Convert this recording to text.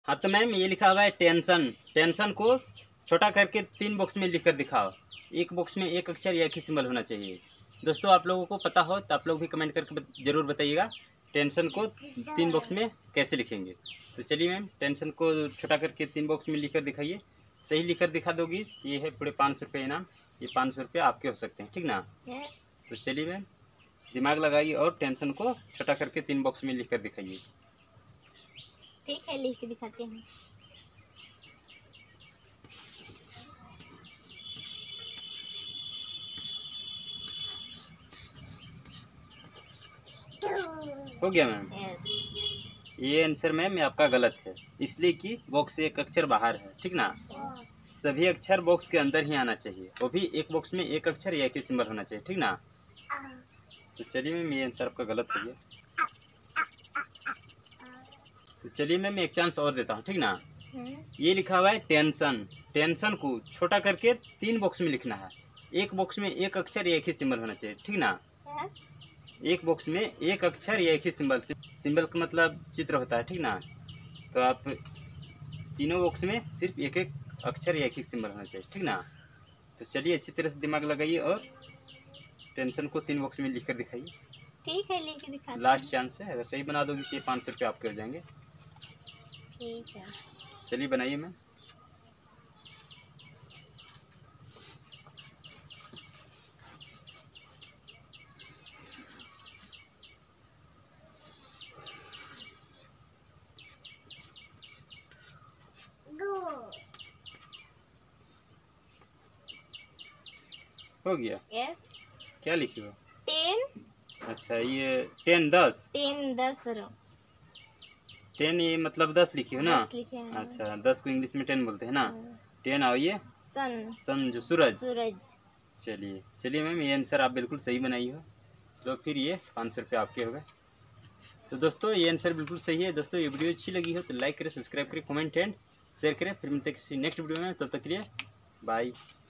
हाँ तो मैम ये लिखा हुआ है टेंशन। टेंशन को छोटा करके 3 बॉक्स में लिख कर दिखाओ। एक बॉक्स में एक अक्षर या एक ही सिंबल होना चाहिए। दोस्तों आप लोगों को पता हो तो आप लोग भी कमेंट करके जरूर बताइएगा टेंशन को 3 बॉक्स में कैसे लिखेंगे। तो चलिए मैम टेंशन को छोटा करके 3 बॉक्स में लिख कर दिखाइए। सही लिख कर दिखा दोगी ये है पूरे 500 रुपये इनाम। ये 500 रुपये आपके हो सकते हैं, ठीक ना। तो चलिए मैम दिमाग लगाइए और टेंशन को छोटा करके 3 बॉक्स में लिख कर दिखाइए। ठीक है, लिख के दिखाते हैं। हो गया मैम। ये आंसर मैम आपका गलत है, इसलिए कि बॉक्स से एक अक्षर बाहर है, ठीक ना। सभी अक्षर बॉक्स के अंदर ही आना चाहिए, वो भी एक बॉक्स में एक अक्षर या एक ही सिंबल होना चाहिए, ठीक ना। तो चलिए मैम ये आंसर आपका गलत हो गया। तो चलिए मैम एक चांस और देता हूँ, ठीक ना। ये लिखा हुआ है टेंशन। टेंशन को छोटा करके 3 बॉक्स में लिखना है। एक बॉक्स में एक अक्षर या एक ही सिंबल होना चाहिए, ठीक ना। एक बॉक्स में एक अक्षर या एक ही सिंबल। सिंबल का मतलब चित्र होता है, ठीक ना। तो आप तीनों बॉक्स में सिर्फ एक एक अक्षर या एक ही सिंबल होना चाहिए, ठीक ना। तो चलिए अच्छी तरह से दिमाग लगाइए और टेंशन को 3 बॉक्स में लिख कर दिखाइए। ठीक है, लिख के दिखा। लास्ट चांस है, अगर सही बना दोगे तो ये 500 रुपये आपके हो जाएंगे। ठीक है, चलिए बनाइए मैम। हो गया। क्या लिखी हो? 10। अच्छा ये 10 10 10 ये मतलब 10 लिखी हो ना। अच्छा 10 को इंग्लिश में 10 बोलते हैं ना। 10 और ये सन जो सूरज। चलिए मैम ये आंसर आप बिल्कुल सही बनाई हो। तो फिर ये 500 रुपये आपके हो गए। तो दोस्तों ये आंसर बिल्कुल सही है। दोस्तों ये वीडियो अच्छी लगी हो तो लाइक करें, सब्सक्राइब करें, कमेंट एंड शेयर करें। फिर मिलते हैं किसी नेक्स्ट वीडियो में, तब तक के लिए बाय।